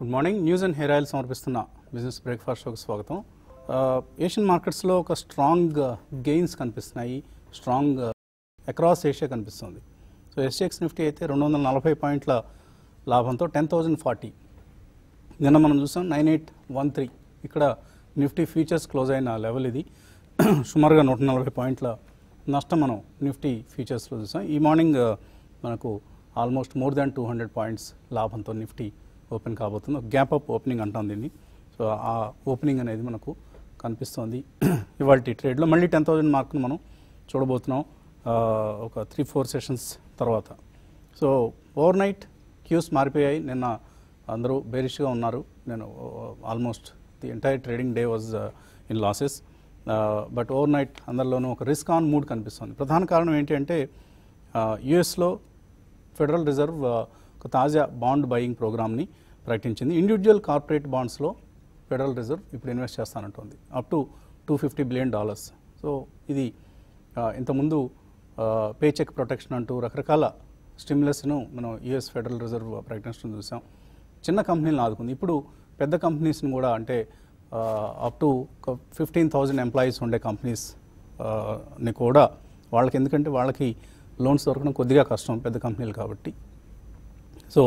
Good morning. News and hair oil సమర్పిస్తున్న business breakfast షోకి స్వాగతం. ఏషియన్ మార్కెట్స్లో ఒక స్ట్రాంగ్ గెయిన్స్ కనిపిస్తున్నాయి, స్ట్రాంగ్ అక్రాస్ ఏషియా కనిపిస్తుంది. సో ఎస్జిఎక్స్ నిఫ్టీ అయితే 240 పాయింట్ల లాభంతో 10,040. నిన్న మనం చూసాం 9813. ఇక్కడ నిఫ్టీ ఫ్యూచర్స్ క్లోజ్ అయిన లెవెల్ ఇది. సుమారుగా 140 పాయింట్ల నష్టం మనం నిఫ్టీ ఫ్యూచర్స్లో చూసాం. ఈ మార్నింగ్ మనకు ఆల్మోస్ట్ మోర్ దాన్ 200 పాయింట్స్ లాభంతో నిఫ్టీ ఓపెన్ కాబోతుంది. గ్యాప్ అప్ ఓపెనింగ్ అంటాం దీన్ని. సో ఆ ఓపెనింగ్ అనేది మనకు కనిపిస్తోంది ఇవాళ ట్రేడ్లో. మళ్ళీ 10,000 మార్క్ను మనం చూడబోతున్నాం ఒక 3-4 సెషన్స్ తర్వాత. సో ఓవర్ నైట్ క్యూస్ మారిపోయాయి. నిన్న అందరూ బేరిష్గా ఉన్నారు. నేను almost the entire trading day was in losses. But overnight అందరిలోనూ ఒక రిస్క్ ఆన్ మూడ్ కనిపిస్తుంది. ప్రధాన కారణం ఏంటి అంటే యుఎస్లో ఫెడరల్ రిజర్వ్ ఒక తాజా బాండ్ బయింగ్ ప్రోగ్రామ్ని ప్రకటించింది. ఇండివిజువల్ కార్పొరేట్ బాండ్స్లో ఫెడరల్ రిజర్వ్ ఇప్పుడు ఇన్వెస్ట్ చేస్తానంటుంది అప్ టు $250 బిలియన్. సో ఇది ఇంతకుముందు పే చెక్ ప్రొటెక్షన్ అంటూ రకరకాల స్టిమ్యులస్ను మనం యుఎస్ ఫెడరల్ రిజర్వ్ ప్రకటించడం చూసాం. చిన్న కంపెనీలను ఆదుకుంది. ఇప్పుడు పెద్ద కంపెనీస్ని కూడా, అంటే అప్ టు 15,000 ఎంప్లాయీస్ ఉండే కంపెనీస్ని కూడా వాళ్ళకి, ఎందుకంటే వాళ్ళకి లోన్స్ దొరకడం కొద్దిగా కష్టం పెద్ద కంపెనీలు కాబట్టి. సో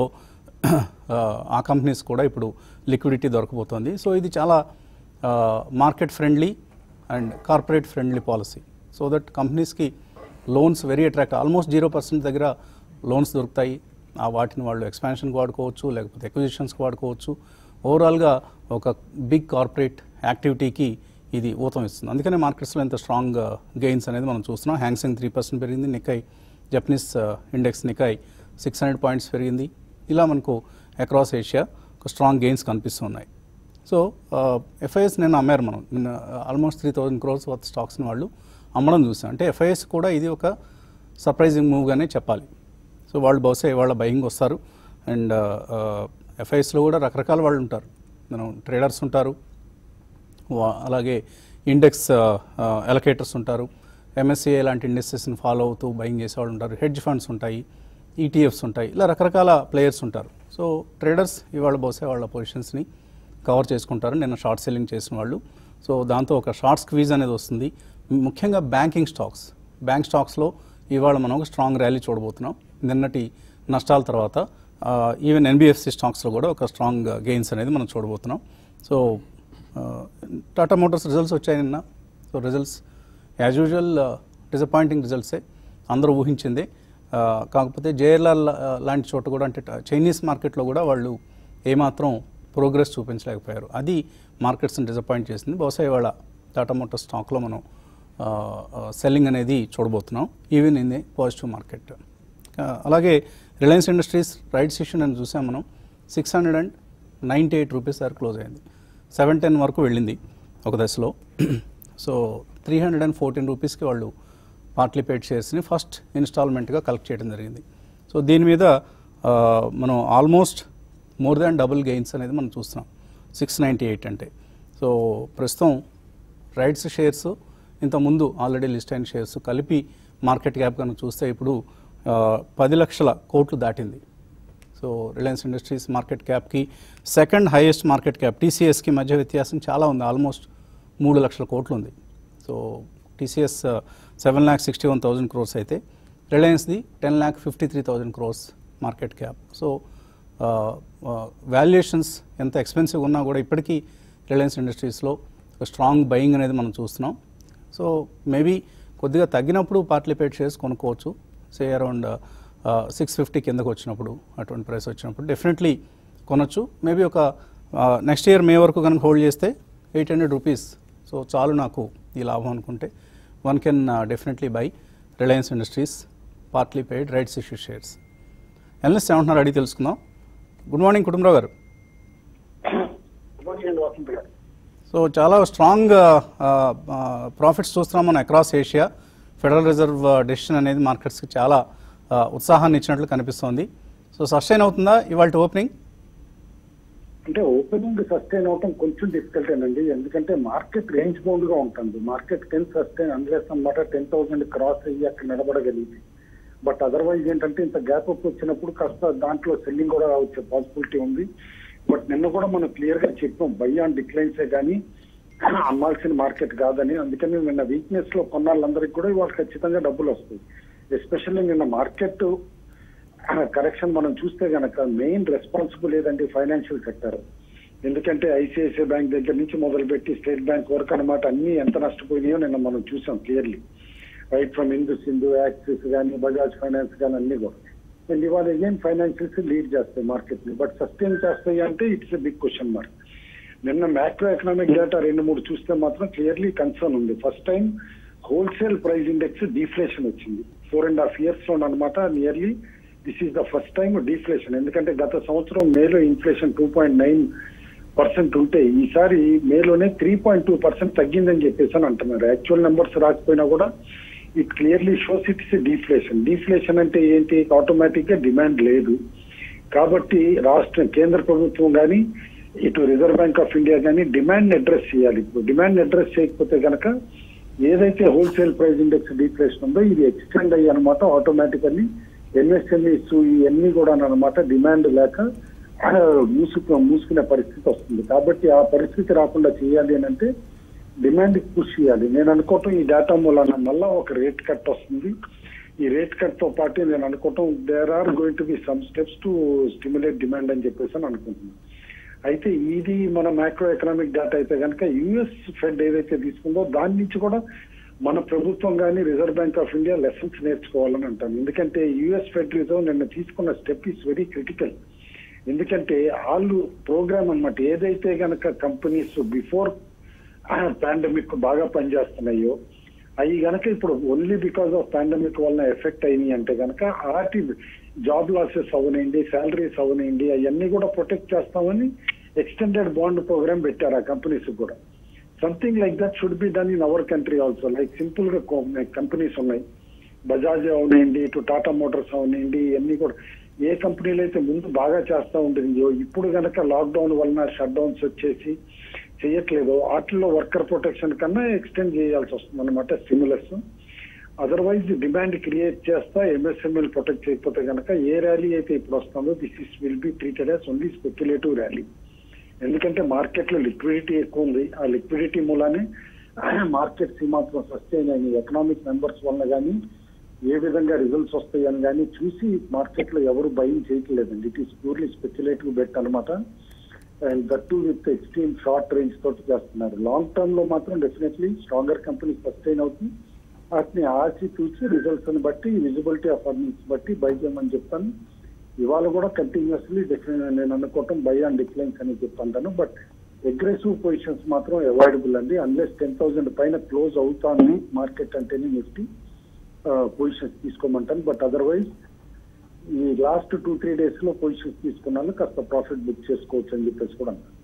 ఆ కంపెనీస్ కూడా ఇప్పుడు లిక్విడిటీ దొరకబోతోంది. సో ఇది చాలా market friendly and corporate friendly policy. So that కంపెనీస్కి లోన్స్ వెరీ అట్రాక్ట్. ఆల్మోస్ట్ 0% దగ్గర లోన్స్ దొరుకుతాయి. ఆ వాటిని వాళ్ళు ఎక్స్పాన్షన్కి వాడుకోవచ్చు, లేకపోతే ఎక్విజిషన్స్కి వాడుకోవచ్చు. ఓవరాల్గా ఒక బిగ్ కార్పొరేట్ యాక్టివిటీకి ఇది ఊతం ఇస్తుంది. అందుకనే మార్కెట్స్లో ఎంత స్ట్రాంగ్ గెయిన్స్ అనేది మనం చూస్తున్నాం. హ్యాంగ్సెంగ్ 3% పెరిగింది. Nikkei Japanese index Nikkei 600 points పెరిగింది. ఇలా మనకు అక్రాస్ ఏషియా ఒక స్ట్రాంగ్ గెయిన్స్ కనిపిస్తున్నాయి. సో ఎఫ్ఐఎస్ నేను అమ్మారు. మనం నిన్న ఆల్మోస్ట్ 3,000 crores వర్త్ స్టాక్స్ని వాళ్ళు అమ్మడం చూసాం. అంటే ఎఫ్ఐఎస్ కూడా ఇది ఒక సర్ప్రైజింగ్ మూవ్గానే చెప్పాలి. సో వాళ్ళు బహుశా ఇవాళ బయింగ్ వస్తారు. అండ్ ఎఫ్ఐఎస్లో కూడా రకరకాల వాళ్ళు ఉంటారు. మనం ట్రేడర్స్ ఉంటారు, అలాగే ఇండెక్స్ అలొకేటర్స్ ఉంటారు, ఎంఎస్సిఐ లాంటి ఇండస్ట్రీస్ని ఫాలో అవుతూ బయింగ్ చేసేవాళ్ళు ఉంటారు, హెడ్జ్ ఫండ్స్ ఉంటాయి, ఈటీఎఫ్స్ ఉంటాయి, ఇలా రకరకాల ప్లేయర్స్ ఉంటారు. సో ట్రేడర్స్ ఇవాళ బహుశా వాళ్ళ పొజిషన్స్ని కవర్ చేసుకుంటారు, నిన్న షార్ట్ సెల్లింగ్ చేసిన వాళ్ళు. సో దాంతో ఒక షార్ట్ స్క్వీజ్ అనేది వస్తుంది. ముఖ్యంగా బ్యాంకింగ్ స్టాక్స్, బ్యాంక్ స్టాక్స్లో ఇవాళ మనం ఒక స్ట్రాంగ్ ర్యాలీ చూడబోతున్నాం. నిన్నటి నష్టాల తర్వాత ఈవెన్ ఎన్బిఎఫ్సి స్టాక్స్లో కూడా ఒక స్ట్రాంగ్ గెయిన్స్ అనేది మనం చూడబోతున్నాం. సో టాటా మోటార్స్ రిజల్ట్స్ వచ్చాయి నిన్న. So results as usual disappointing రిజల్ట్సే, అందరూ ఊహించిందే. కాకపోతే జేఎల్ఆర్ లాంటి చోట కూడా, అంటే చైనీస్ మార్కెట్లో కూడా వాళ్ళు ఏమాత్రం ప్రోగ్రెస్ చూపించలేకపోయారు. అది మార్కెట్స్ని డిసప్పాయింట్ చేసింది. బహుశా ఇవాళ టాటా మోటార్స్ స్టాక్లో మనం సెల్లింగ్ అనేది చూడబోతున్నాం, even in the positive market. అలాగే రిలయన్స్ ఇండస్ట్రీస్ రైట్స్ ఇష్యూ నేను చూసాం మనం. 698 రూపీస్ దగ్గర క్లోజ్ అయింది. 710 వరకు వెళ్ళింది ఒక దశలో. సో 314 రూపీస్కి వాళ్ళు పార్ట్లీ పెయిడ్ షేర్స్ని ఫస్ట్ ఇన్స్టాల్మెంట్గా కలెక్ట్ చేయడం జరిగింది. సో దీని మీద మనం almost more than double gains అనేది మనం చూస్తున్నాం 698 అంటే. సో ప్రస్తుతం రైట్స్ షేర్స్ ఇంతకుముందు ఆల్రెడీ లిస్ట్ అయిన షేర్స్ కలిపి మార్కెట్ క్యాప్ కనుక చూస్తే ఇప్పుడు 10 లక్షల కోట్లు దాటింది. సో రిలయన్స్ ఇండస్ట్రీస్ మార్కెట్ క్యాప్కి సెకండ్ హైయెస్ట్ మార్కెట్ క్యాప్ టీసీఎస్కి మధ్య వ్యత్యాసం చాలా ఉంది. ఆల్మోస్ట్ 3 లక్షల కోట్లు ఉంది. సో టీసీఎస్ 7,61,000 crores అయితే రిలయన్స్ది 10,53,000 crores market cap. So valuations ఎంత ఎక్స్పెన్సివ్ ఉన్నా కూడా ఇప్పటికీ రిలయన్స్ ఇండస్ట్రీస్లో స్ట్రాంగ్ బయింగ్ అనేది మనం చూస్తున్నాం. సో మేబీ కొద్దిగా తగ్గినప్పుడు పార్ట్లీ పెయిడ్ షేర్స్ కొనుక్కోవచ్చు. సే అరౌండ్ 650 కిందకు వచ్చినప్పుడు, అటువంటి ప్రైస్ వచ్చినప్పుడు డెఫినెట్లీ కొనొచ్చు. మేబీ ఒక నెక్స్ట్ ఇయర్ మే వరకు కనుక హోల్డ్ చేస్తే 800 రూపీస్, సో చాలు నాకు ఈ లాభం అనుకుంటే one can definitely buy Reliance Industries partly paid rights issue shares. Analyst ఏమంటున్నారు అడిగి తెలుసుకుందాం. గుడ్ మార్నింగ్ కుటుంబరావు గారు. సో చాలా స్ట్రాంగ్ ప్రాఫిట్స్ చూస్తున్నాం మనం across Asia. Federal Reserve decision అనేది మార్కెట్స్కి చాలా ఉత్సాహాన్ని ఇచ్చినట్లు కనిపిస్తోంది. సో సస్టైన్ అవుతుందా ఇవాళ ఓపెనింగ్? అంటే ఓపెనింగ్ సస్టైన్ అవటం కొంచెం డిఫికల్ట్ అండి, ఎందుకంటే మార్కెట్ రేంజ్ బౌండ్ గా ఉంటుంది. మార్కెట్ కెన్ సస్టైన్ అన్లెస్ అన్నమాట 10,000 క్రాస్ అయ్యి అక్కడ నిలబడగలిగింది. బట్ అదర్వైజ్ ఏంటంటే ఇంత గ్యాప్ అప్ వచ్చినప్పుడు కాస్త దాంట్లో సెల్లింగ్ కూడా వచ్చే పాసిబిలిటీ ఉంది. బట్ నిన్న కూడా మనం క్లియర్ గా చెప్పాం బై ఆన్ డిక్లైన్సే కానీ అమ్మాల్సిన మార్కెట్ కాదని. అందుకని నిన్న వీక్నెస్ లో కొన్నాళ్ళందరికీ కూడా ఇవాళ ఖచ్చితంగా డబ్బులు వస్తాయి. ఎస్పెషల్లీ నిన్న మార్కెట్ కరెక్షన్ మనం చూస్తే గనక మెయిన్ రెస్పాన్సిబుల్ ఏదంటే ఫైనాన్షియల్ సెక్టర్. ఎందుకంటే ఐసిఐసిఐ బ్యాంక్ దగ్గర నుంచి మొదలుపెట్టి స్టేట్ బ్యాంక్ వరకు అనమాట అన్ని ఎంత నష్టపోయినాయో నిన్న మనం చూసాం clearly. Right from Sindhu Axis కానీ బజాజ్ ఫైనాన్స్ కానీ అన్ని కూడా. అండ్ ఇవాళ ఏం ఫైనాన్షియల్స్ లీడ్ చేస్తాయి మార్కెట్ ని, బట్ సస్టైన్ చేస్తాయి అంటే it's a big question mark. నిన్న మ్యాక్రో ఎకనామిక్ డేటా 2-3 చూస్తే మాత్రం క్లియర్లీ కన్సర్న్ ఉంది. First time wholesale price index deflation వచ్చింది 4.5 years లో అనమాట. Nearly this is the first time deflation. ఎందుకంటే గత సంవత్సరం మేలో ఇన్ఫ్లేషన్ 2.9% ఉంటే ఈసారి మేలోనే 3.2% తగ్గిందని చెప్పేసి అని అంటున్నారు. యాక్చువల్ నెంబర్స్ రాకపోయినా కూడా it clearly shows it's deflation. Deflation అంటే ఏంటి? ఆటోమేటిక్ గా డిమాండ్ లేదు కాబట్టి కేంద్ర ప్రభుత్వం కానీ ఇటు రిజర్వ్ బ్యాంక్ ఆఫ్ ఇండియా కానీ డిమాండ్ అడ్రస్ చేయాలి. ఇప్పుడు డిమాండ్ అడ్రస్ చేయకపోతే కనుక ఏదైతే హోల్సేల్ ప్రైస్ ఇండెక్స్ డిఫ్లేషన్ ఉందో ఇది ఎక్స్టెండ్ అయ్యి అనమాట ఆటోమేటికల్లీ ఎంఎస్ఎంఈస్ ఇవన్నీ కూడా అనమాట డిమాండ్ లేక మూసుకునే పరిస్థితి వస్తుంది. కాబట్టి ఆ పరిస్థితి రాకుండా చేయాలి అని అంటే డిమాండ్ పుష్ చేయాలి. నేను అనుకోవటం ఈ డేటా మూలాన మళ్ళా ఒక రేట్ కట్ వస్తుంది. ఈ రేట్ కట్ తో పాటు నేను అనుకోవటం there are going to be some steps to stimulate demand అని చెప్పేసి అని అనుకుంటున్నాను. అయితే ఇది మన మ్యాక్రో ఎకనామిక్ డేటా అయితే కనుక యుఎస్ ఫెడ్ ఏదైతే తీసుకుందో దాని నుంచి కూడా మన ప్రభుత్వం కానీ Reserve Bank of India lessons నేర్చుకోవాలని అంటాను. ఎందుకంటే యుఎస్ ఫెడ్ రిజర్వ్ నిన్న తీసుకున్న స్టెప్ ఈస్ వెరీ క్రిటికల్. ఎందుకంటే వాళ్ళు ప్రోగ్రామ్ అనమాట ఏదైతే కనుక కంపెనీస్ బిఫోర్ పాండమిక్ బాగా పనిచేస్తున్నాయో అవి కనుక ఇప్పుడు ఓన్లీ బికాస్ ఆఫ్ పాండమిక్ వలన ఎఫెక్ట్ అయినాయి అంటే కనుక ఆర్టీ జాబ్ లాసెస్ అవనండి, శాలరీస్ అవనండి, అవన్నీ కూడా ప్రొటెక్ట్ చేస్తామని ఎక్స్టెండెడ్ బాండ్ ప్రోగ్రామ్ పెట్టారు ఆ కంపెనీస్ కూడా. Something like that should be done in our country also. Like simple గా కంపెనీస్ ఉన్నాయి, బజాజ్ అవనండి, ఇటు టాటా మోటార్స్ అవనండి, ఇవన్నీ కూడా ఏ కంపెనీలు అయితే ముందు బాగా చేస్తూ ఉంటుందో ఇప్పుడు కనుక లాక్డౌన్ వలన షట్ డౌన్స్ వచ్చేసి చేయట్లేదు వాటిల్లో వర్కర్ ప్రొటెక్షన్ కన్నా ఎక్స్టెండ్ చేయాల్సి వస్తుంది అనమాట స్టిమ్యులస్. అదర్వైజ్ డిమాండ్ క్రియేట్ చేస్తా ఎంఎస్ఎంఎల్ ప్రొటెక్ట్ చేయకపోతే కనుక ఏ ర్యాలీ అయితే ఇప్పుడు వస్తుందో this will be treated as only speculative rally. ఎందుకంటే మార్కెట్ లో లిక్విడిటీ ఎక్కువ ఉంది. ఆ లిక్విడిటీ మూలానే మార్కెట్స్ మాత్రం సస్టైన్ అయిన ఎకనామిక్ నెంబర్స్ వల్ల కానీ ఏ విధంగా రిజల్ట్స్ వస్తాయని కానీ చూసి మార్కెట్ లో ఎవరు బయింగ్ చేయట్లేదండి. It is purely speculative bet అనమాట. And that to with extreme short range తోటి చేస్తున్నారు. లాంగ్ టర్మ్ లో మాత్రం డెఫినెట్లీ స్ట్రాంగర్ కంపెనీ సస్టైన్ అవుతుంది. వాటిని ఆచి చూసి రిజల్ట్స్ ని బట్టి విజిబిలిటీ ఆఫ్ అర్నింగ్స్ బట్టి బై చేయమని చెప్తాను. ఇవాళ కూడా కంటిన్యూస్లీ నేను అనుకోవటం బై ఆన్ డిక్లైన్స్ అని చెప్తాను. బట్ అగ్రెసివ్ పొజిషన్స్ మాత్రం అవాయిడబుల్ అండి. అన్లెస్ 10,000 పైన క్లోజ్ అవుతాను మార్కెట్ అంటేనే నిఫ్టీ పొజిషన్స్ తీసుకోమంటాను. బట్ అదర్వైజ్ ఈ లాస్ట్ 2-3 days లో పొజిషన్స్ తీసుకున్నాను కాస్త ప్రాఫిట్ బుక్ చేసుకోవచ్చు అని చెప్పేసి కూడా అంటారు.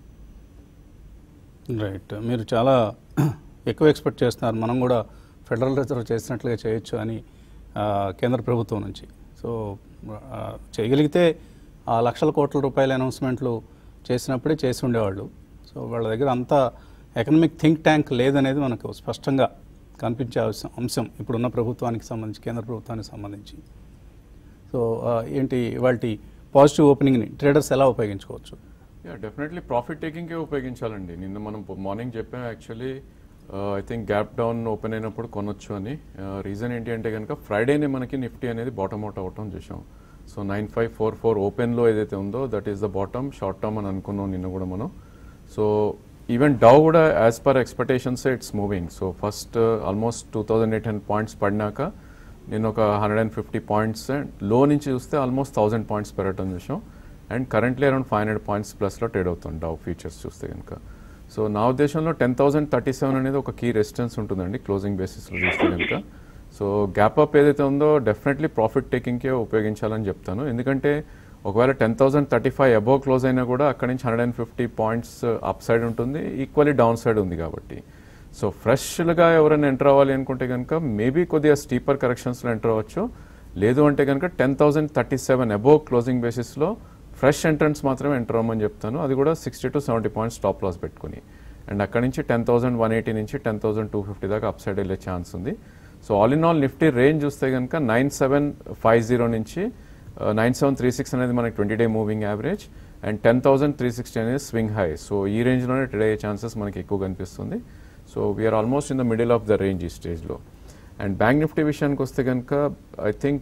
రైట్, మీరు చాలా ఎక్కువ ఎక్స్పెక్ట్ చేస్తున్నారు. మనం కూడా ఫెడరల్ రిజర్వ్ చేసినట్లుగా చేయొచ్చు అని కేంద్ర ప్రభుత్వం నుంచి. సో చేయగలిగితే ఆ లక్షల కోట్ల రూపాయల అనౌన్స్మెంట్లు చేసినప్పుడే చేసి ఉండేవాళ్ళు. సో వాళ్ళ దగ్గర అంత ఎకనామిక్ థింక్ ట్యాంక్ లేదనేది మనకు స్పష్టంగా కనిపించే అంశం ఇప్పుడున్న ప్రభుత్వానికి సంబంధించి, కేంద్ర ప్రభుత్వానికి సంబంధించి. సో ఏంటి వాటి పాజిటివ్ ఓపెనింగ్ని ట్రేడర్స్ ఎలా ఉపయోగించుకోవచ్చు? డెఫినెట్లీ ప్రాఫిట్ టేకింగ్కే ఉపయోగించాలండి. నిన్న మనం మార్నింగ్ చెప్పాం actually I think gap down open అయినప్పుడు కొనొచ్చు అని. రీజన్ ఏంటి అంటే కనుక ఫ్రైడేనే మనకి నిఫ్టీ అనేది బాటమ్ అవుట్ అవటం చూసాం. సో 9544 ఓపెన్లో ఏదైతే ఉందో that is the bottom short term అని అనుకున్నాం నిన్న కూడా మనం. సో ఈవెన్ డౌ కూడా as per expectations it's moving. So first almost 2800 points పడినాక నేను ఒక 150 points లో నుంచి చూస్తే ఆల్మోస్ట్ 1000 points పెరగటం చూసాం. అండ్ కరెంట్లీ అరౌండ్ 500 points ప్లస్లో ట్రేడ్ అవుతుంది డౌ ఫ్యూచర్స్ చూస్తే కనుక. సో నా ఉద్దేశంలో 10,037 అనేది ఒక కీ రెసిస్టెన్స్ ఉంటుందండి క్లోజింగ్ బేసిస్లో చూస్తే కనుక. సో గ్యాప్ అప్ ఏదైతే ఉందో డెఫినెట్లీ ప్రాఫిట్ టేకింగ్కే ఉపయోగించాలని చెప్తాను. ఎందుకంటే ఒకవేళ 10,035 అబోవ్ క్లోజ్ అయినా కూడా అక్కడి నుంచి 150 points అప్ సైడ్ ఉంటుంది, ఈక్వల్లీ డౌన్ సైడ్ ఉంది కాబట్టి. సో ఫ్రెష్గా ఎవరైనా ఎంటర్ అవ్వాలి అనుకుంటే కనుక మేబీ కొద్దిగా స్టీపర్ కరెక్షన్స్లో ఎంటర్ అవ్వచ్చు. లేదు అంటే కనుక 10,037 అబోవ్ క్లోజింగ్ బేసిస్లో ఫ్రెష్ ఎంట్రన్స్ మాత్రమే ఎంటర్ అవ్వమని చెప్తాను. అది కూడా 60 to 70 points స్టాప్ లాస్ పెట్టుకుని. అండ్ అక్కడి నుంచి 10,180 నుంచి 10,250 దాకా అప్ సైడ్ వెళ్ళే ఛాన్స్ ఉంది. So all in all Nifty range చూస్తే కనుక 9750 నుంచి 9736 అనేది మనకి 20-day మూవింగ్ యావరేజ్. అండ్ 10,360 అనేది స్వింగ్ హై. సో ఈ రేంజ్లోనే ట్రేడ్ అయ్యే ఛాన్సెస్ మనకి ఎక్కువ కనిపిస్తుంది. So we're almost in the middle of the range ఈ స్టేజ్లో. అండ్ బ్యాంక్ నిఫ్టీ విషయానికి వస్తే కనుక ఐ థింక్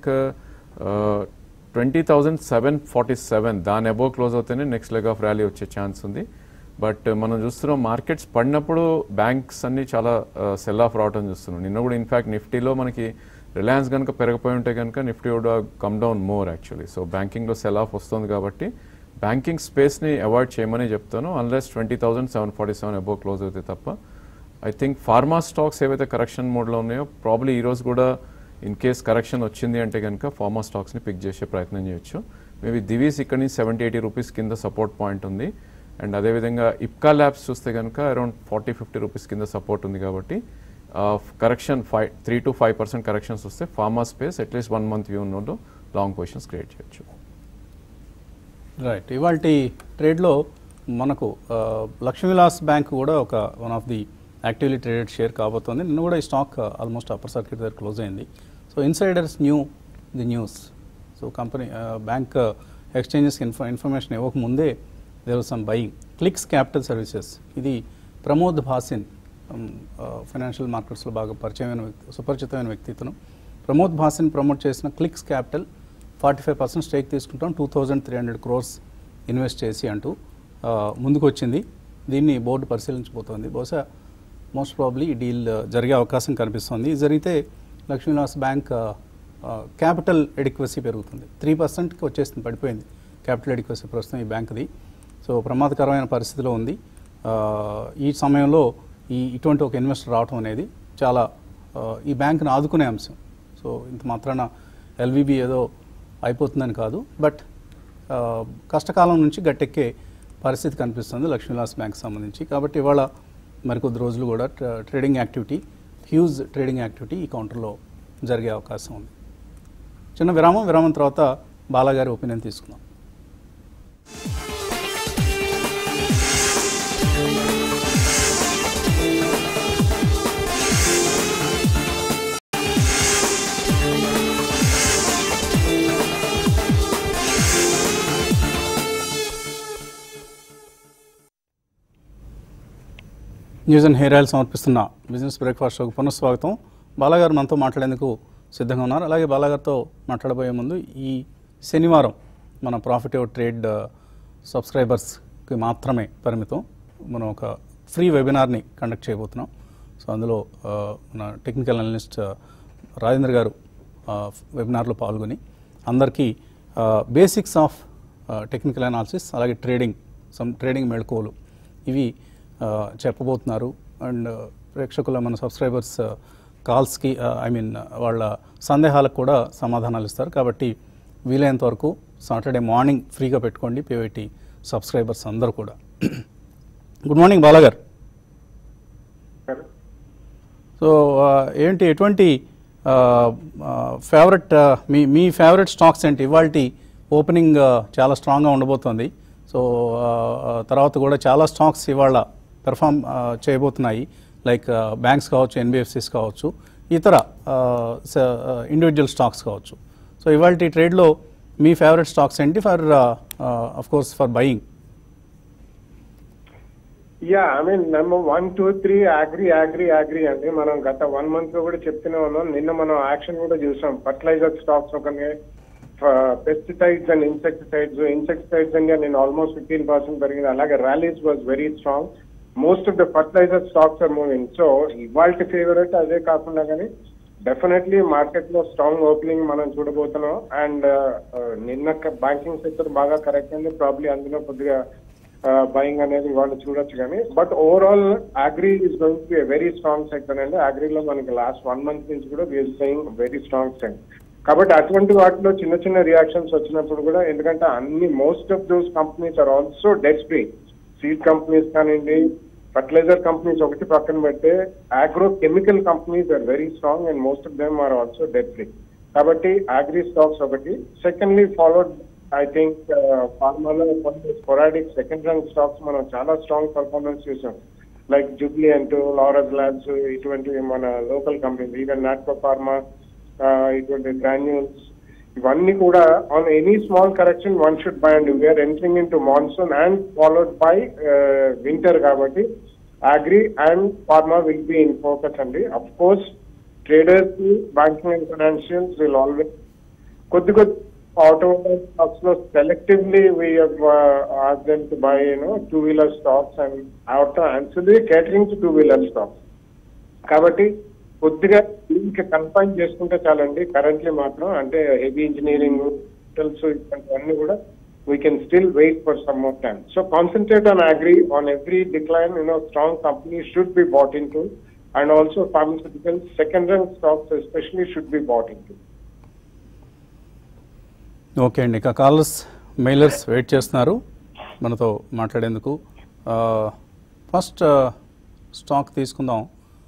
20,747 దాని అబోవ్ క్లోజ్ అవుతేనే నెక్స్ట్ లెగ్ ఆఫ్ ర్యాలీ వచ్చే ఛాన్స్ ఉంది. బట్ మనం చూస్తున్నాం మార్కెట్స్ పడినప్పుడు బ్యాంక్స్ అన్ని చాలా సెల్ ఆఫ్ రావడం చూస్తున్నాం. నిన్న కూడా ఇన్ఫ్యాక్ట్ నిఫ్టీలో మనకి రిలయన్స్ కనుక పెరిగిపోయి ఉంటే కనుక Nifty would come down more actually. So బ్యాంకింగ్లో సెల్ ఆఫ్ వస్తుంది కాబట్టి బ్యాంకింగ్ స్పేస్ని అవాయిడ్ చేయమని చెప్తాను అన్లెస్ 20,747 అబోవ్ క్లోజ్ అవుతే తప్ప. ఐ థింక్ ఫార్మా స్టాక్స్ ఏవైతే కరెక్షన్ మోడ్లో ఉన్నాయో ప్రాబ్లీ ఈరోజు కూడా ఇన్ కేస్ కరెక్షన్ వచ్చింది అంటే కనుక ఫార్మా స్టాక్స్ని పిక్ చేసే ప్రయత్నం చేయొచ్చు. మేబీ దివీస్ ఇక్కడ నుంచి 70-80 రూపీస్ కింద సపోర్ట్ పాయింట్ ఉంది. అండ్ అదేవిధంగా ఇప్కా ల్యాబ్స్ చూస్తే కనుక అరౌండ్ 40-50 రూపీస్ కింద సపోర్ట్ ఉంది. కాబట్టి కరెక్షన్ 3 to 5% కరెక్షన్స్ వస్తే pharma space at least 1 month view ఉన్నోడు లాంగ్ పొజిషన్స్ క్రియేట్ చేయొచ్చు. రైట్. ఇవాళ ట్రేడ్లో మనకు లక్ష్మీ విలాస్ బ్యాంక్ కూడా ఒక one of the actively traded share కాబోతోంది. నిన్న కూడా ఈ స్టాక్ ఆల్మోస్ట్ అప్పర్ సర్క్యూట్ దగ్గర క్లోజ్ అయింది. So insiders knew the news. So company bank ఎక్స్చేంజెస్కి ఇన్ఫర్మేషన్ ఇవ్వకముందే there was some buying. Clix capital services, ఇది ప్రమోద్ భాసిన్ ఫైనాన్షియల్ మార్కెట్స్లో బాగా పరిచయమైన వ్యక్తి, సుపరిచితమైన వ్యక్తిత్వం. ప్రమోద్ భాసిన్ ప్రమోట్ చేసిన క్లిక్స్ క్యాపిటల్ 45% స్టేక్ తీసుకుంటాం 2,300 crores ఇన్వెస్ట్ చేసి అంటూ ముందుకు వచ్చింది. దీన్ని బోర్డు పరిశీలించబోతోంది. బహుశా మోస్ట్ ప్రాబ్లీ ఈ డీల్ జరిగే అవకాశం కనిపిస్తుంది. ఇది జరిగితే Lakshmi Vilas bank capital adequacy పెరుగుతుంది. 3%కి వచ్చేస్తుంది, పడిపోయింది క్యాపిటల్ ఎడిక్వసీ ప్రస్తుతం ఈ బ్యాంక్ది. సో ప్రమాదకరమైన పరిస్థితిలో ఉంది. ఈ సమయంలో ఇటువంటి ఒక ఇన్వెస్టర్ రావడం అనేది చాలా ఈ బ్యాంక్ని ఆదుకునే అంశం. సో ఇంత మాత్రాన ఎల్విబి ఏదో అయిపోతుందని కాదు, బట్ కష్టకాలం నుంచి గట్టెక్కే పరిస్థితి కనిపిస్తుంది లక్ష్మీ విలాస్ బ్యాంక్ సంబంధించి. కాబట్టి ఇవాళ మరికొద్ది రోజులు కూడా trading activity, huge trading activity ఈ కౌంటర్లో జరిగే అవకాశం ఉంది. చిన్న విరామం తర్వాత బాలాగారి ఒపీనియన్ తీసుకుందాం. న్యూస్ అండ్ హెయిర్ ఆయిల్ సమర్పిస్తున్న బిజినెస్ బ్రేక్ఫాస్ట్ షోకు పునఃస్వాగతం. బాలాగారు మనతో మాట్లాడేందుకు సిద్ధంగా ఉన్నారు. అలాగే బాలాగారితో మాట్లాడబోయే ముందు ఈ శనివారం మన ప్రాఫిట్ యువర్ ట్రేడ్ సబ్స్క్రైబర్స్కి మాత్రమే పరిమితం. మనం ఒక ఫ్రీ వెబినార్ని కండక్ట్ చేయబోతున్నాం. సో అందులో మన టెక్నికల్ అనలిస్ట్ రాజేంద్ర గారు వెబినార్లో పాల్గొని అందరికీ బేసిక్స్ ఆఫ్ టెక్నికల్ అనాలిసిస్ అలాగే ట్రేడింగ్ మెళకువలు ఇవి చెప్పబోతున్నారు. అండ్ ప్రేక్షకుల మన సబ్స్క్రైబర్స్ కాల్స్కి వాళ్ళ సందేహాలకు కూడా సమాధానాలు ఇస్తారు. కాబట్టి వీలైనంత వరకు సాటర్డే మార్నింగ్ ఫ్రీగా పెట్టుకోండి పివైటీ సబ్స్క్రైబర్స్ అందరూ కూడా. గుడ్ మార్నింగ్ బాలాగారు. సో ఎటువంటి ఫేవరెట్ మీ ఫేవరెట్ స్టాక్స్ ఏంటి? ఇవాళ ఓపెనింగ్ చాలా స్ట్రాంగ్గా ఉండబోతోంది. సో తర్వాత కూడా చాలా స్టాక్స్ ఇవాళ పెర్ఫామ్ చేయబోతున్నాయి. లైక్ బ్యాంక్స్ కావచ్చు, ఎన్బిఎఫ్సిస్ కావచ్చు, ఇతర ఇండివిజువల్ స్టాక్స్ కావచ్చు. సో ఇవాళ ట్రేడ్లో మీ ఫేవరెట్ స్టాక్స్ ఏంటి for of course for buying? Number 1, 2, 3 agri అండి. మనం గత 1 month లో కూడా చెప్తూనే ఉన్నాం. నిన్న మనం యాక్షన్ కూడా చూసాం. ఫర్టిలైజర్ స్టాక్స్ ఒక పెస్టిసైడ్స్ అండ్ ఇన్సెక్టిసైడ్స్ ఇండియా నేను ఆల్మోస్ట్ 15% పెరిగింది. అలాగే Rallis was very strong. Most of the fertiliser stocks are moving. So ఇవాళ ఫేవరెట్ అదే కాకుండా కానీ డెఫినెట్లీ మార్కెట్ లో స్ట్రాంగ్ ఓపెనింగ్ మనం చూడబోతున్నాం. అండ్ నిన్న బ్యాంకింగ్ సెక్టర్ బాగా కరెక్ట్ అయింది. ప్రాబ్లీ అందులో కొద్దిగా బయింగ్ అనేది వాళ్ళు చూడొచ్చు కానీ but overall agri is going to be very strong sector అండి. అగ్రిలో మనకి లాస్ట్ 1 month నుంచి కూడా వీఆర్ సేయింగ్ వెరీ స్ట్రాంగ్ స్ట్రెంగ్. కాబట్టి అటువంటి వాటిలో చిన్న రియాక్షన్స్ వచ్చినప్పుడు కూడా, ఎందుకంటే అన్ని most of those companies are also debt free. Seed companies కానివ్వండి, ఫర్టిలైజర్ కంపెనీస్ ఒకటి పక్కన పెడితే agro chemical companies are very strong and most of them are also debt free. కాబట్టి అగ్రి స్టాక్స్ ఒకటి. సెకండ్లీ ఫాలోడ్ ఐ థింక్ ఫార్మాలో కొన్ని sporadic second rank stocks మనం చాలా స్ట్రాంగ్ పర్ఫార్మెన్స్ చూసాం. లైక్ జుబ్లియంట్, లారస్ ల్యాబ్స్, ఇటువంటి మన local companies, even Natco pharma, ఇటువంటి గ్రాన్యూల్స్, ఇవన్నీ కూడా on any small correction one should buy and we're entering in to monsoon and followed by winter కాబట్టి agri and pharma will be in focus అండి. Of course traders, banking and financials will always కొద్ది automobile stocks లో selectively we have asked them to buy two-wheeler stocks and auto ancillary catering to two-wheeler stocks. కాబట్టి కొద్దిగా దీనికి confine చేసుకుంటే చాలండి. Currently మాత్రం అంటే హెవీ ఇంజనీరింగ్ హోటల్స్ ఇట్లాంటివన్నీ కూడా we can still wait for some more time. So concentrate on agri, on every decline, strong companies should be bought into, and also pharmaceuticals, second-run stocks especially should be bought into. Okay అండి, ఇక callers mailers wait చేస్తున్నారు మనతో మాట్లాడేందుకు. First stock తీసుకుందాం.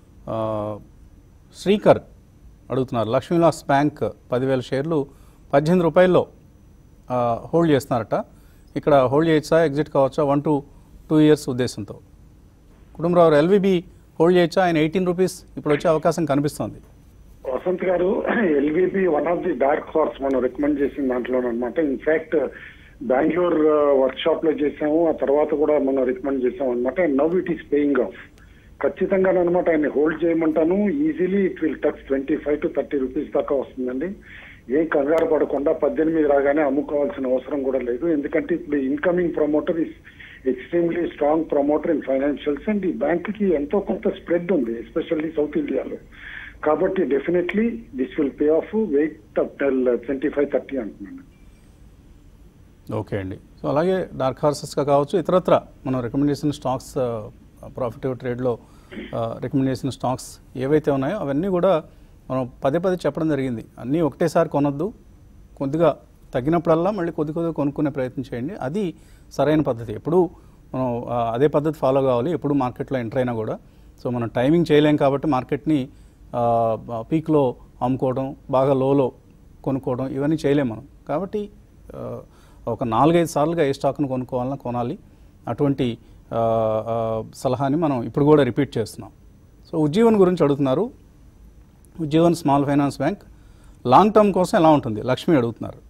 శ్రీకర్ అడుగుతున్నారు, Lakshmi Vilas bank 10,000 షేర్లు 18 రూపాయల్లో hold చేస్తున్నారట. ఇక్కడ హోల్డ్ చేయొచ్చా, ఎగ్జిట్ కావచ్చా 1 to 2 years ఉద్దేశంతో? కుటుంబరావు ఎల్విబి హోల్డ్ చేయొచ్చా? ఆయన 18 రూపీస్ ఇప్పుడు వచ్చే అవకాశం కనిపిస్తోంది. Vasanth garu, LVB one of the dark horse మనం రికమెండ్ చేసిన దాంట్లోనమాట. ఇన్ఫాక్ట్ బెంగళూరు వర్క్ షాప్ లో చేసాము, ఆ తర్వాత కూడా మనం రికమెండ్ చేసాం అనమాట. Now it is paying off. ఖచ్చితంగా అనమాట ఆయన్ని హోల్డ్ చేయమంటాను. Easily it will touch 25 to 30 rupees దాకా వస్తుందండి. ఏం కంగారు పడకుండా 18 రాగానే అమ్ముకోవాల్సిన అవసరం కూడా లేదు. ఎందుకంటే ఇప్పుడు incoming promoter is extremely strong promoter in financials and ఈ బ్యాంక్ కి ఎంతో కొంత స్ప్రెడ్ ఉంది, ఎస్పెషల్లీ సౌత్ ఇండియాలో. కాబట్టి definitely this will pay off. Wait up till 25-30 అంటున్నాను. ఓకే అండి. సో అలాగే డార్క్ హార్సెస్గా కావచ్చు, ఇతరత్ర మనం రికమెండ్ చేసిన స్టాక్స్, ప్రాఫిటబుల్ ట్రేడ్లో రికమెండ్ చేసిన స్టాక్స్ ఏవైతే ఉన్నాయో అవన్నీ కూడా మనం పదే చెప్పడం జరిగింది. అన్నీ ఒకటేసారి కొనొద్దు, కొద్దిగా తగ్గినప్పుడల్లా మళ్ళీ కొద్దిగా కొనుక్కునే ప్రయత్నం చేయండి. అది సరైన పద్ధతి. ఎప్పుడు మనం అదే పద్ధతి ఫాలో కావాలి ఎప్పుడు మార్కెట్లో ఎంటర్ అయినా కూడా. సో మనం టైమింగ్ చేయలేం కాబట్టి మార్కెట్ని పీక్లో అమ్ముకోవడం, బాగా లోలో కొనుక్కోవడం ఇవన్నీ చేయలేము మనం. కాబట్టి ఒక 4-5 సార్లుగా ఏ స్టాక్ను కొనుక్కోవాలన్నా కొనాలి. అటువంటి సలహాని మనం ఇప్పుడు కూడా రిపీట్ చేస్తున్నాం. సో ఉజ్జీవన్ గురించి అడుగుతున్నారు. Ujjivan small finance bank long term కోసం ఎలా ఉంటుంది లక్ష్మి అడుగుతున్నారు.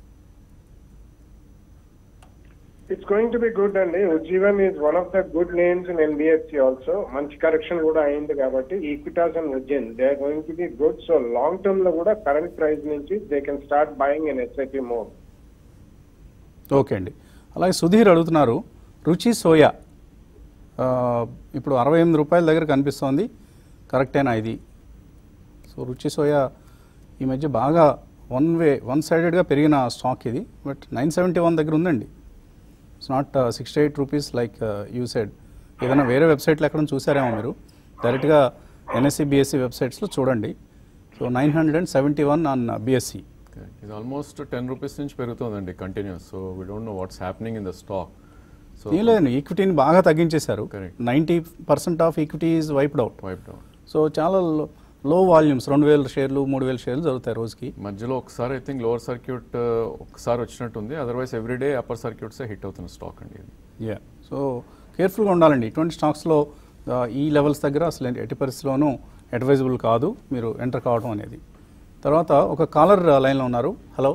It's going to be good అండి. Ujjivan is one of the good names in NBFC also. మంచి కరెక్షన్ కూడా అయింది కాబట్టి Equitas and Ujjivan they are going to be good. So long term లో కూడా కరెంట్ ప్రైస్ నుంచి they can start buying in SIP mode. Okay అండి. అలాగే సుధీర్ అడుగుతున్నారు, రుచి సోయా ఇప్పుడు 68 రూపాయల దగ్గర కనిపిస్తోంది, కరెక్టేనా ఇది? సో రుచి సోయా ఈ మధ్య బాగా వన్ సైడెడ్గా పెరిగిన స్టాక్ ఇది. బట్ 971 దగ్గర ఉందండి. It's not 68 rupees like you said. ఏదైనా వేరే వెబ్సైట్లో ఎక్కడ చూసారేమో మీరు, డైరెక్ట్గా NSE BSE వెబ్సైట్స్లో చూడండి. So 971 on BSE. ఇది ఆల్మోస్ట్ 10 రూపీస్ నుంచి పెరుగుతుందండి continues. So we don't know what's happening in the stock. So ఏం లేదండి, ఈక్విటీని బాగా తగ్గించేశారు. 90% of equity is wiped out. So చాలా లో వాల్యూమ్స్, 2,000 షేర్లు 3,000 షేర్లు జరుగుతాయి రోజుకి. మధ్యలో ఒకసారి ఐ థింక్ లోవర్ సర్క్యూట్ ఒకసారి వచ్చినట్టుంది, అదర్వైజ్ ఎవ్రీడే అప్పర్ సర్క్యూట్సే హిట్ అవుతున్న స్టాక్ అండి ఇది. సో కేర్ఫుల్గా ఉండాలండి. ఇటువంటి స్టాక్స్లో ఈ లెవెల్స్ దగ్గర అసలు ఎట్టి పరిస్థితిలోనూ అడ్వైజబుల్ కాదు మీరు ఎంటర్ కావడం అనేది. తర్వాత ఒక కాలర్ లైన్లో ఉన్నారు. హలో.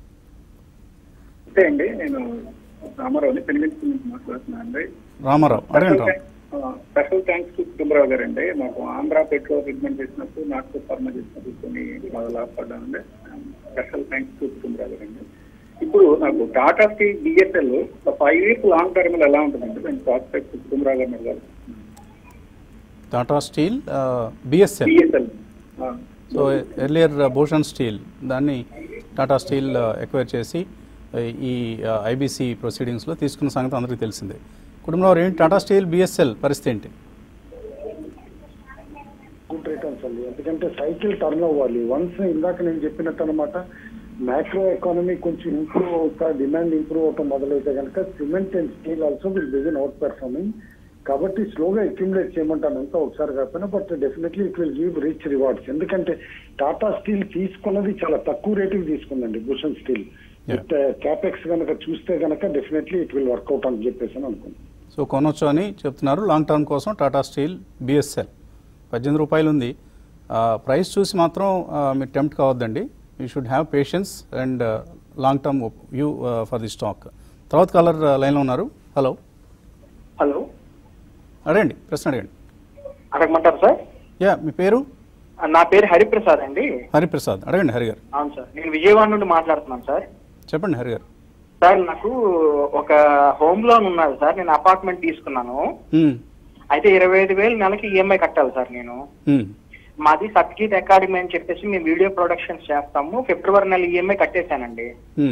అండి, నేను రామారావుని పెనుగంచి నుంచి మాట్లాడుతున్నాను అండి. రామారావు అడగండి. Special thanks to Kutumbarao garu అండి. మాకు ఆంధ్ర పెట్రోల్ రికమెండ్ చేసినప్పుడు, నాకు ఫార్మా చేసినప్పుడు కొన్ని బాగా లాభపడ్డానండి. Special thanks to Kutumbarao garu అండి. ఇప్పుడు నాకు Tata steel BSL 5 years long term ఎలా ఉంటుందండి? నేను ప్రాస్పెక్ట్ కుటుంబరావు గారు అడగాలి. Tata steel BSL. So earlier Bhushan steel, దాన్ని టాటా స్టీల్ ఎక్వైర్ చేసి ఈ IBC ప్రొసీడింగ్స్లో తీసుకున్న సంగతి అందరికీ తెలిసిందే. కుటుంబంలో ఏంటి టాటా స్టీల్ BSL పరిస్థితి ఏంటి? గుడ్ రిటర్న్స్ అండి. ఎందుకంటే సైకిల్ టర్న్ అవ్వాలి. వన్స్ ఇందాక నేను చెప్పినట్టు అనమాట, మ్యాక్రో ఎకానమీ కొంచెం ఇంప్రూవ్ అవుతా, డిమాండ్ ఇంప్రూవ్ అవటం మొదలైతే కనుక cement and steel also will begin outperforming. కాబట్టి స్లోగా అక్యుములేట్ చేయమంటాను, అంతా ఒకసారి కాకపోయినా. But definitely it will give rich rewards. ఎందుకంటే టాటా స్టీల్ తీసుకున్నది చాలా తక్కువ రేటుకి తీసుకుందండి భూషణ్ స్టీల్. క్యాపెక్స్ కనుక చూస్తే కనుక డెఫినెట్లీ ఇట్ విల్ వర్కౌట్ అని చెప్పేసి అనుకుంటున్నాను. సో కొనొచ్చు అని చెప్తున్నారు లాంగ్ టర్మ్ కోసం టాటా స్టీల్ BSL. 18 రూపాయలు ఉంది. ప్రైస్ చూసి మాత్రం మీరు టెంప్ట్ కావద్దండి. You should have patience and long term view for the stock. తర్వాత కాలర్ లైన్లో ఉన్నారు. హలో హలో, అడగండి, ప్రశ్న అడగండి. అడగమంటారు సార్? యా, మీ పేరు? నా పేరు హరిప్రసాద్ అండి. హరిప్రసాద్, అడగండి హరి గారు. అవును సార్, నేను విజయవాడ నుండి మాట్లాడుతున్నాను సార్. చెప్పండి హరి గారు. సార్, నాకు ఒక హోమ్ లోన్ ఉన్నది సార్. నేను అపార్ట్మెంట్ తీసుకున్నాను. అయితే 25,000 నెలకి ఈఎంఐ కట్టాలి సార్. నేను మాది సత్గీత్ అకాడమీ అని చెప్పేసి మేము వీడియో ప్రొడక్షన్స్ చేస్తాము. ఫిబ్రవరి నెల ఈఎంఐ కట్టేశానండి.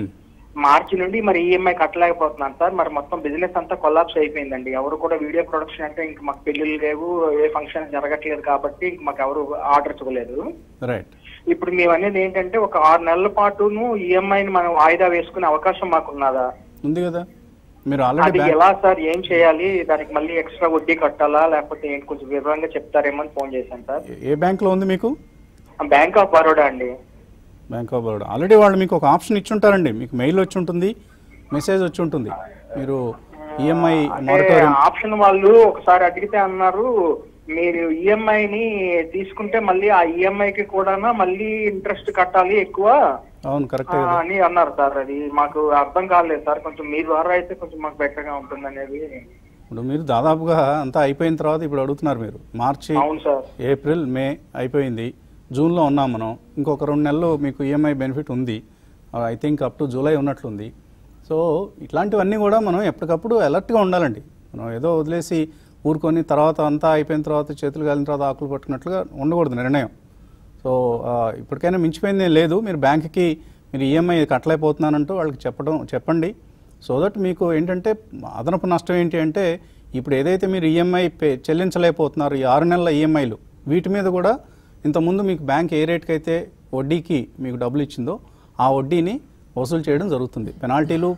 మార్చి నుండి మరి ఈఎంఐ కట్టలేకపోతున్నాను సార్. మరి మొత్తం బిజినెస్ అంతా కొలాప్స్ అయిపోయిందండి. ఎవరు కూడా వీడియో ప్రొడక్షన్ అంటే ఇంక మాకు పెళ్లిళ్ళు లేవు, ఏ ఫంక్షన్ జరగట్లేదు కాబట్టి ఇంక మాకు ఎవరు ఆర్డర్స్ ఇవ్వలేదు. ఇప్పుడు మేము అనేది ఏంటంటే ఒక 6 నెలల పాటును ఈఎంఐని మనం వాయిదా వేసుకునే అవకాశం మాకు ఉన్నదా? ఉంది కదా. మీరు అది ఎలా సార్, ఏం చేయాలి? దానికి మళ్ళీ ఎక్స్ట్రా వడ్డీ కట్టాలా లేకపోతే ఏంటి, కొంచెం వివరంగా చెప్తారేమో అని ఫోన్ చేశాను సార్. ఏ బ్యాంక్ లో ఉంది మీకు? బ్యాంక్ ఆఫ్ బరోడా అండి. Bank of Baroda. ఆల్రెడీ వాళ్ళు మీకు ఒక ఆప్షన్ ఇచ్చి ఉంటారండి. మీకు మెయిల్ వచ్చి ఉంటుంది, మెసేజ్ వచ్చి ఉంటుంది. మీరు ఈఎంఐ ఆప్షన్ వాళ్ళు ఒకసారి అడిగితే అన్నారు, మీరు ఈఎంఐని తీసుకుంటే మళ్ళీ ఆ ఈఎంఐకి కూడా మళ్ళీ ఇంట్రెస్ట్ కట్టాలి ఎక్కువ. అవును, కరెక్ట్ అని అన్నారు సార్. అది మాకు అర్థం కాలేదు సార్. కొంచెం మీ ద్వారా అయితే కొంచెం మాకు బెటర్ గా ఉంటుంది అనేది. ఇప్పుడు మీరు దాదాపుగా అంతా అయిపోయిన తర్వాత ఇప్పుడు అడుగుతున్నారు మీరు. మార్చి, ఏప్రిల్, మే అయిపోయింది, జూన్లో ఉన్నాం మనం. ఇంకొక 2 నెలలు మీకు ఈఎంఐ బెనిఫిట్ ఉంది. I think up to July ఉన్నట్లుంది. సో ఇట్లాంటివన్నీ కూడా మనం ఎప్పటికప్పుడు అలర్ట్గా ఉండాలండి. మనం ఏదో వదిలేసి ఊరుకొని తర్వాత అంతా అయిపోయిన తర్వాత చేతులు కాలిన తర్వాత ఆకులు పట్టుకున్నట్లుగా ఉండకూడదు నిర్ణయం. సో ఇప్పటికైనా మించిపోయింది లేదు. మీరు బ్యాంక్కి మీరు ఈఎంఐ కట్టలేకపోతున్నానంటూ వాళ్ళకి చెప్పండి. సో దట్ మీకు ఏంటంటే అదనపు నష్టం ఏంటి అంటే ఇప్పుడు ఏదైతే మీరు ఈఎంఐ చెల్లించలేకపోతున్నారు, ఈ 6 నెలల ఈఎంఐలు, వీటి మీద కూడా ఇంతకుముందు మీకు బ్యాంక్ ఏ రేట్కి అయితే వడ్డీకి మీకు డబ్బులు ఇచ్చిందో ఆ వడ్డీని వసూలు చేయడం జరుగుతుంది. పెనాల్టీలు,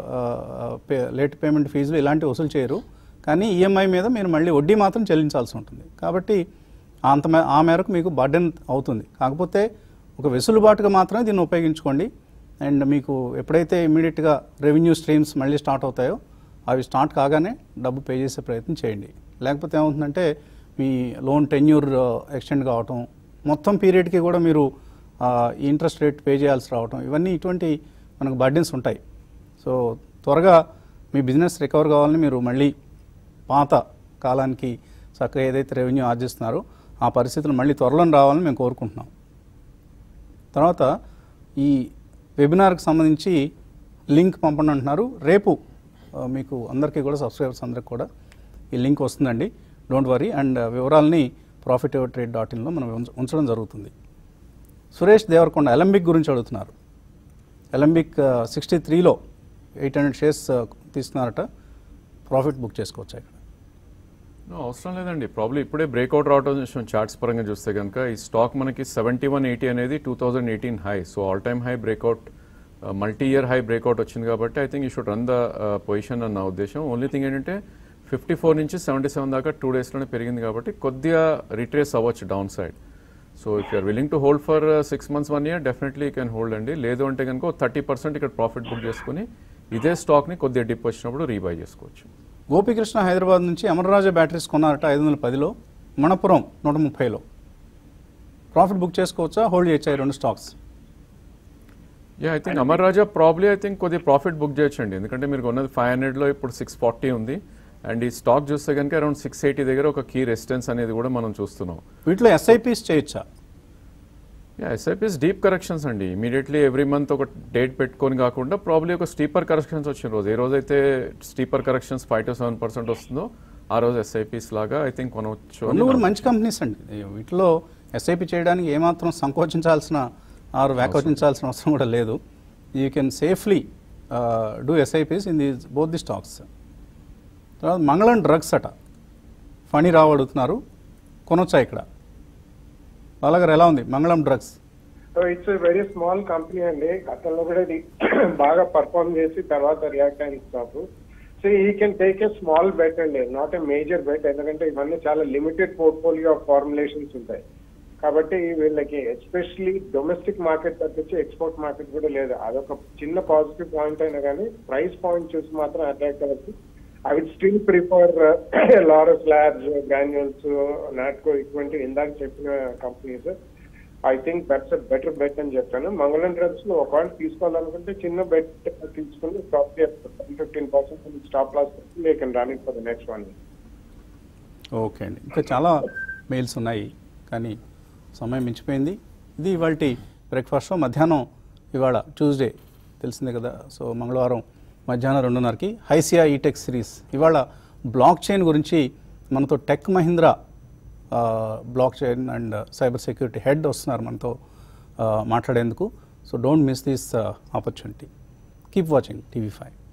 లేట్ పేమెంట్ ఫీజులు ఇలాంటివి వసూలు చేయరు. కానీ ఈఎంఐ మీద మీరు మళ్ళీ వడ్డీ మాత్రం చెల్లించాల్సి ఉంటుంది. కాబట్టి ఆ మేరకు మీకు బర్డెన్ అవుతుంది. కాకపోతే ఒక వెసులుబాటుగా మాత్రమే దీన్ని ఉపయోగించుకోండి. అండ్ మీకు ఎప్పుడైతే ఇమీడియట్గా రెవెన్యూ స్ట్రీమ్స్ మళ్ళీ స్టార్ట్ అవుతాయో అవి స్టార్ట్ కాగానే డబ్బు పే చేసే ప్రయత్నం చేయండి. లేకపోతే ఏమవుతుందంటే మీ లోన్ టెన్యూర్ ఎక్స్టెండ్ కావటం, మొత్తం పీరియడ్కి కూడా మీరు ఇంట్రెస్ట్ రేట్ పే చేయాల్సి రావటం, ఇవన్నీ ఇటువంటి మనకు బర్డెన్స్ ఉంటాయి. సో త్వరగా మీ బిజినెస్ రికవర్ కావాలని మీరు మళ్ళీ పాత కాలానికి చక్కగా ఏదైతే రెవెన్యూ ఆర్జిస్తున్నారో ఆ పరిస్థితులు మళ్ళీ త్వరలో రావాలని మేము కోరుకుంటున్నాం. తర్వాత ఈ వెబినార్కి సంబంధించి లింక్ పంపండి అంటున్నారు. రేపు మీకు అందరికీ కూడా, సబ్స్క్రైబర్స్ అందరికి కూడా ఈ లింక్ వస్తుందండి. Don't worry. అండ్ వివరాలని profitevertrade.in మనం ఉంచడం జరుగుతుంది. సురేష్ దేవరకొండ ఎలంబిక్ గురించి అడుగుతున్నారు. ఎలంబిక్ 63లో 800 షేర్స్ తీస్తున్నారట. ప్రాఫిట్ బుక్ చేసుకోవచ్చు ఇక్కడ? అవసరం లేదండి. ప్రాబ్లీ ఇప్పుడే బ్రేక్అవుట్ రావడం చార్ట్స్ పరంగా చూస్తే కనుక ఈ స్టాక్ మనకి 7180 అనేది 2018 high. So all time high breakout, multi year high breakout వచ్చింది కాబట్టి I think you should run the position అన్న ఉద్దేశం. ఓన్లీ థింగ్ ఏంటంటే 54 నుంచి 77 దాకా 2 డేస్లోనే పెరిగింది కాబట్టి కొద్దిగా రిట్రేస్ అవ్వచ్చు down side. So if you're willing to hold for 6 months 1 year definitely you can hold అండి. లేదు అంటే కనుక 30% ఇక్కడ ప్రాఫిట్ బుక్ చేసుకుని ఇదే స్టాక్ని కొద్దిగా డిప్ వచ్చినప్పుడు రీబై చేసుకోవచ్చు. గోపికృష్ణ హైదరాబాద్ నుంచి అమరరాజా బ్యాటరీస్ కొన్నారట 510లో, మణపురం 130లో. ప్రాఫిట్ బుక్ చేసుకోవచ్చా, హోల్డ్ చేయొచ్చా ఈ 2 stocks? I think Amararaja probably I think కొద్దిగా ప్రాఫిట్ బుక్ చేయొచ్చండి. ఎందుకంటే మీరు కొన్నది 500లో ఇప్పుడు 640 ఉంది. అండ్ ఈ స్టాక్ చూస్తే కనుక అరౌండ్ 680 దగ్గర ఒక కీ రెసిస్టెన్స్ అనేది కూడా మనం చూస్తున్నాం. వీటిలో ఎస్ఐపీస్ చేయొచ్చా? ఎస్ఐపీస్ డీప్ కరెక్షన్స్ అండి. ఇమీడియట్లీ ఎవ్రీ మంత్ ఒక డేట్ పెట్టుకొని కాకుండా ప్రాబ్లీ ఒక స్టీపర్ కరెక్షన్స్ వచ్చిన రోజు, ఏ రోజైతే స్టీపర్ కరెక్షన్స్ 5 to 7% వస్తుందో ఆ రోజు ఎస్ఐపీస్ లాగా ఐ థింక్ కొనవచ్చు. కూడా మంచి కంపెనీస్ అండి. వీటిలో ఎస్ఐపీ చేయడానికి ఏమాత్రం సంకోచించాల్సిన వ్యాకోచించాల్సిన అవసరం కూడా లేదు. You can safely do SIPs in the both the stocks. తర్వాత మంగళం డ్రగ్స్ అట ఫణి రావు అడుగుతున్నారు, కొనొచ్చా ఇక్కడ? బాలగారు ఎలా ఉంది Mangalam drugs? It's very small company అండి. గతంలో కూడా ఇది బాగా పర్ఫార్మ్ చేసి తర్వాత రియాక్ట్ అయిన stock. So we can take a small bet అండి, నాట్ ఏ మేజర్ బెట్. ఎందుకంటే ఇవన్నీ చాలా లిమిటెడ్ పోర్ట్ఫోలియో ఆఫ్ ఫార్ములేషన్స్ ఉంటాయి కాబట్టి వీళ్ళకి ఎస్పెషలీ డొమెస్టిక్ మార్కెట్ తప్పించి ఎక్స్పోర్ట్ మార్కెట్ కూడా లేదు. అదొక చిన్న పాజిటివ్ పాయింట్ అయినా కానీ ప్రైస్ పాయింట్ చూసి మాత్రం అట్రాక్ట్ అవ్వచ్చు. I would still prefer Laurus Labs, Granules, Natco, ఇటువంటి ఇందాక చెప్పిన కంపెనీస్. I think that's a better bet అని చెప్తాను. మంగళం డ్రగ్స్ లో ఒకవేళ తీసుకోవాలనుకుంటే చిన్న బెట్ తీసుకుని property 10-15% stop loss they can run it for the next 1 year. Okay అండి, ఇంకా చాలా మెయిల్స్ ఉన్నాయి కానీ సమయం మించిపోయింది. ఇది ఇవాళ బ్రేక్ఫాస్ట్ షో. మధ్యాహ్నం ఇవాళ ట్యూస్డే తెలిసిందే కదా, సో మంగళవారం మధ్యాహ్నం 2:30కి హైసియా ఈటెక్ సిరీస్. ఇవాళ బ్లాక్ చైన్ గురించి మనతో Tech Mahindra block chain and cyber security head వస్తున్నారు మనతో మాట్లాడేందుకు. So don't miss this opportunity. Keep watching TV5.